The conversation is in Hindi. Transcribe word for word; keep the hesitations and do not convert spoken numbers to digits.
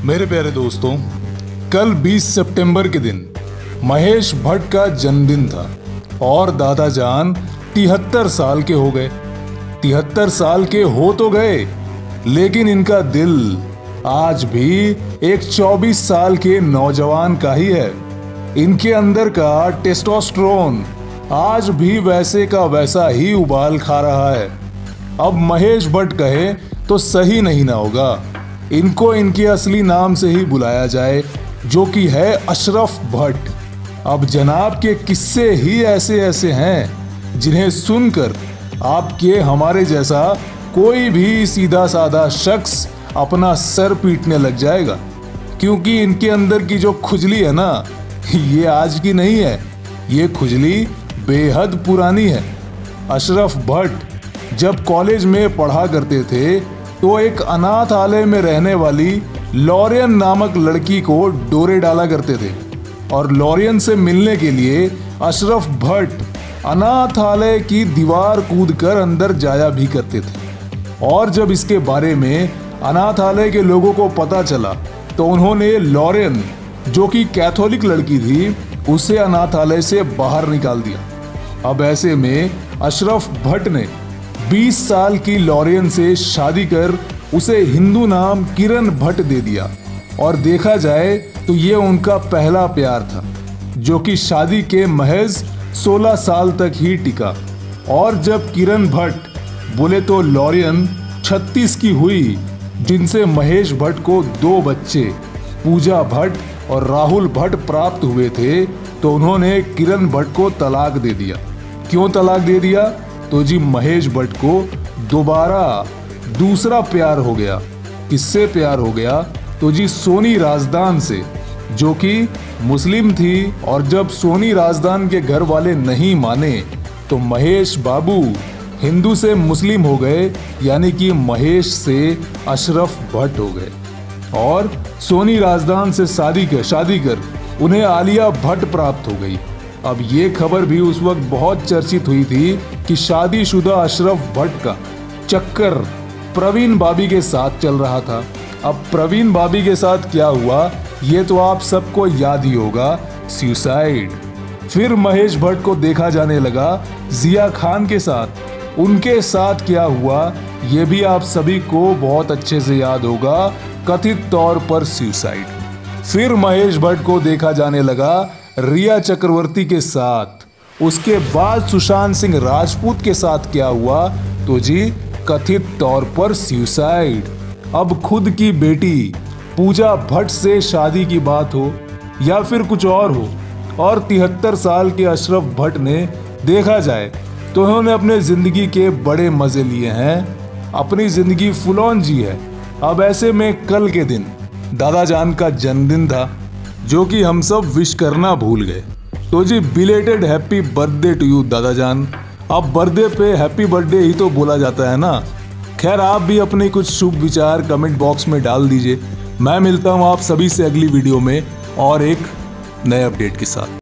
मेरे प्यारे दोस्तों, कल बीस सितंबर के दिन महेश भट्ट का जन्मदिन था और दादा जान तिहत्तर साल के हो गए। तिहत्तर साल के हो तो गए, लेकिन इनका दिल आज भी एक चौबीस साल के नौजवान का ही है। इनके अंदर का टेस्टोस्टेरोन आज भी वैसे का वैसा ही उबाल खा रहा है। अब महेश भट्ट कहे तो सही नहीं ना होगा, इनको इनके असली नाम से ही बुलाया जाए, जो कि है अशरफ भट्ट। अब जनाब के किस्से ही ऐसे ऐसे हैं जिन्हें सुनकर आपके हमारे जैसा कोई भी सीधा साधा शख्स अपना सर पीटने लग जाएगा, क्योंकि इनके अंदर की जो खुजली है ना, ये आज की नहीं है, ये खुजली बेहद पुरानी है। अशरफ भट्ट जब कॉलेज में पढ़ा करते थे तो एक अनाथालय में रहने वाली लॉरियन नामक लड़की को डोरे डाला करते थे, और लॉरियन से मिलने के लिए अशरफ भट्ट अनाथालय की दीवार कूदकर अंदर जाया भी करते थे। और जब इसके बारे में अनाथालय के लोगों को पता चला तो उन्होंने लॉरियन, जो कि कैथोलिक लड़की थी, उसे अनाथालय से बाहर निकाल दिया। अब ऐसे में अशरफ भट्ट ने बीस साल की लॉरियन से शादी कर उसे हिंदू नाम किरण भट्ट दे दिया। और देखा जाए तो ये उनका पहला प्यार था, जो कि शादी के महज सोलह साल तक ही टिका। और जब किरण भट्ट बोले तो लॉरियन छत्तीस की हुई, जिनसे महेश भट्ट को दो बच्चे पूजा भट्ट और राहुल भट्ट प्राप्त हुए थे, तो उन्होंने किरण भट्ट को तलाक दे दिया। क्यों तलाक दे दिया? तो जी महेश भट्ट को दोबारा दूसरा प्यार हो गया। किससे प्यार हो गया? तो जी सोनी राजदान से, जो कि मुस्लिम थी। और जब सोनी राजदान के घर वाले नहीं माने तो महेश बाबू हिंदू से मुस्लिम हो गए, यानी कि महेश से अशरफ भट्ट हो गए। और सोनी राजदान से शादी कर शादी कर उन्हें आलिया भट्ट प्राप्त हो गई। अब ये खबर भी उस वक्त बहुत चर्चित हुई थी कि शादीशुदा अशरफ भट्ट का चक्कर प्रवीण बाबी के साथ चल रहा था। अब प्रवीण बाबी के साथ क्या हुआ, ये तो आप सबको याद ही होगा, सुसाइड। फिर महेश भट्ट को देखा जाने लगा जिया खान के साथ। उनके साथ क्या हुआ, ये भी आप सभी को बहुत अच्छे से याद होगा, कथित तौर पर सुसाइड। फिर महेश भट्ट को देखा जाने लगा रिया चक्रवर्ती के साथ। उसके बाद सुशांत सिंह राजपूत के साथ क्या हुआ, तो जी कथित तौर पर सुसाइड। अब खुद की बेटी पूजा भट्ट से शादी की बात हो या फिर कुछ और हो, और तिहत्तर साल के अशरफ भट्ट ने देखा जाए तो उन्होंने अपने जिंदगी के बड़े मजे लिए हैं, अपनी जिंदगी फुल ऑन जी है। अब ऐसे में कल के दिन दादा जान का जन्मदिन था, जो कि हम सब विश करना भूल गए। तो जी belated happy birthday to you दादा जान। अब बर्थडे पे हैप्पी बर्थडे ही तो बोला जाता है ना। खैर, आप भी अपने कुछ शुभ विचार कमेंट बॉक्स में डाल दीजिए। मैं मिलता हूँ आप सभी से अगली वीडियो में और एक नए अपडेट के साथ।